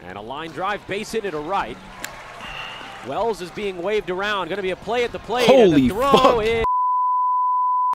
And a line drive, base hit to right. Wells is being waved around. Going to be a play at the plate. Holy and the throw fuck. is